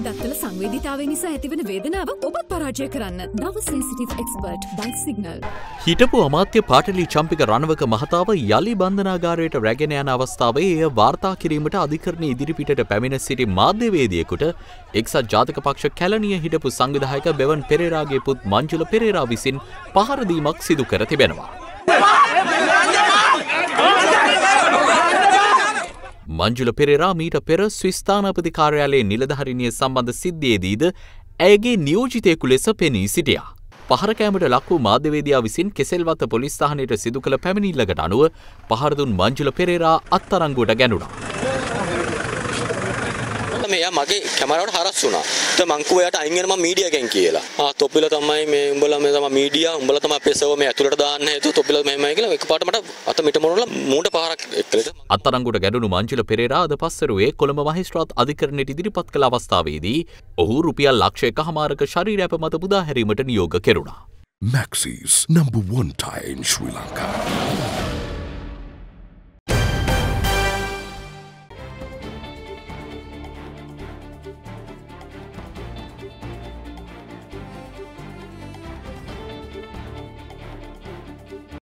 දත්වල සංවේදීතාවය නිසා ඇතිවන වේදනාව ඔබත් පරාජය කරන්න. නව සෙන්සිටිව් එක්ස්පර්ට් බයිට් සිග්නල්. හිටපු අමාත්‍ය පාටලි චම්පික රණවක මහතාව යලි බන්ධනාගාරයට රැගෙන යන අවස්ථාවේ එය වාර්තා කිරීමට අධිකරණ ඉදිරිපිටට පැමිණ සිටි මාධ්‍යවේදියෙකුට එක්සත් ජාතික පක්ෂ කැලණිය හිටපු සංවිධායක බෙවන් පෙරේරාගේ පුත් මංජුල පෙරේරා විසින් පහර දීමක් සිදු කර තිබෙනවා. මංජුල පෙරේරා මීට පෙර ස්විස් තානාපති කාර්යාලයේ නිලධාරිනිය සම්බන්ධ සිද්ධියේදීද ඇයගේ නියෝජිතයෙකු ලෙස පෙනී සිටියා. පහර කෑමට ලක් වූ මාධ්‍යවේදියා විසින් කෙසෙල්වත්ත පොලිස් ස්ථානයට සිදු කළ පැමිණිල්ලකට අනුව පහර දුන් මංජුල පෙරේරා අත්අඩංගුවට ගැනුණා. මෙයා මගේ කැමරාවට හරස් වුණා. ඒත් මං කිව්වා එයාට අයින් වෙන මම මීඩියා එකෙන් කියලා. තොපිලා තමයි මේ උඹලා මේ තමයි මීඩියා උඹලා තමයි අපේ සර්වර් මේ ඇතුළට දාන්න හේතුව තොපිලා මෙහෙමයි කියලා එකපාරට මට අත මිට මොනවලා මූණට පහරක් එක්කලද. අත්අඩංගුවට ගැටුණු මංජුල පෙරේරා අද පස්වරුවේ කොළඹ මහේස්ත්‍රාත් අධිකරණයට ඉදිරිපත් කළ අවස්ථාවේදී ඔහු රුපියල් ලක්ෂ 1.5ක ශරීර අප මත මුදා හැරීමට නියෝග කෙරුණා. Maxis, #1 tie in Sri Lanka.